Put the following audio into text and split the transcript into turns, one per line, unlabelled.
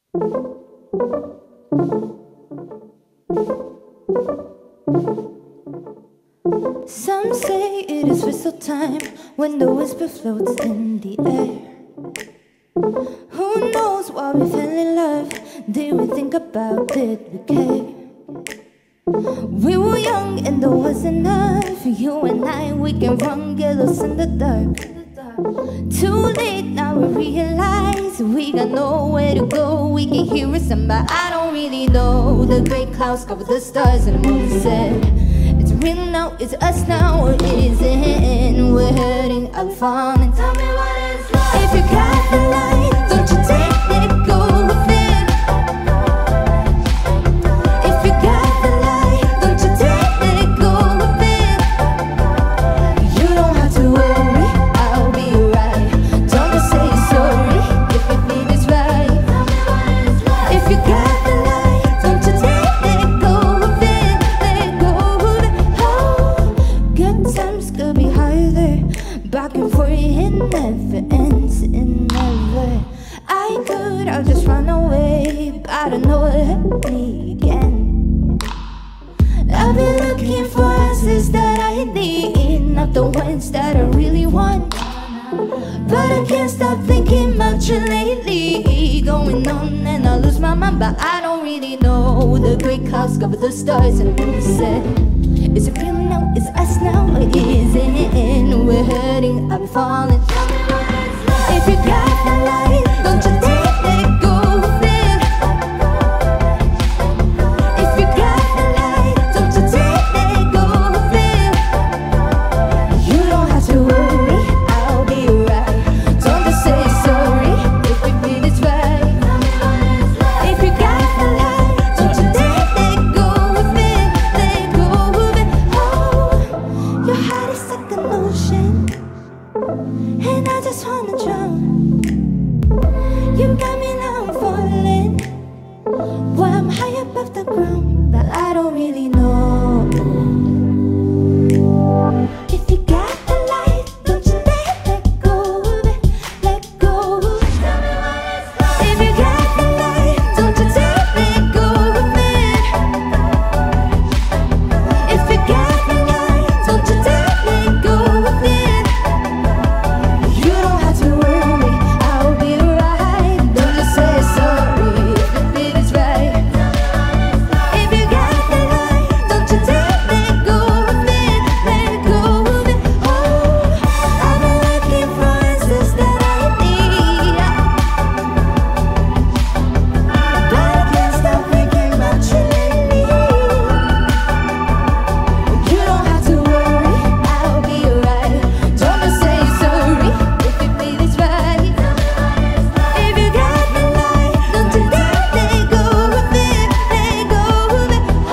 Some say it is whistle time when the whisper floats in the air. Who knows why we fell in love? Did we think about, did we care? We were young and there was enough. You and I, we can run, get lost in the dark. Too late, now we realize we got nowhere to go. We can hear a sound, but I don't really know. The gray clouds cover the stars and the moon said, it's real now, it's us now, or is it? We're hurting, I'm falling. Tell me what it's like. If you got the light, don't you take it, go with it. If you got the light, don't you take it, go with it. You don't have to worry, I'll be right. Don't just say sorry if you feel it's right. Tell me what it's like. If you got the light, don't you take it, go with it, let go of it. Oh, good times could be harder. Back and forth, it never ends, it never. I'll just run away, but I don't know what hurt me again. I've been looking for answers that I need, not the ones that I really want. But I can't stop thinking about you lately. Going on and I lose my mind, but I don't really know. The gray clouds cover the stars and the moon said, is it real now, is us now, or is it? We're hurting, I'm falling. If you got the light, don't you take it, go with it. If you got the light, don't you take it, go with it. You don't have to worry, I'll be right. Don't just say sorry if you feel it's right. If you got the light, don't you take it, go with it, let go of it. Oh, your heart is like an ocean, and I just wanna drown. You got me now, I'm falling. Well, I'm high above the ground, but I don't really know. If you got the light, don't you dare let go of it, let go of it. Tell me what it's like. If you got the light, don't you dare let go of it. If you got the light, don't you dare let go of it. You don't have to worry, I'll be right. Don't just say sorry if you feel it's right. If you got the light, don't you dare let go of it, let go of it. Oh, I've been looking for answers that I need, but I can't stop thinking about you lately. You don't have to worry, I'll be right. Don't just say sorry if you feel it's right. If you got the light, don't you dare let go of it, let go of it. Oh,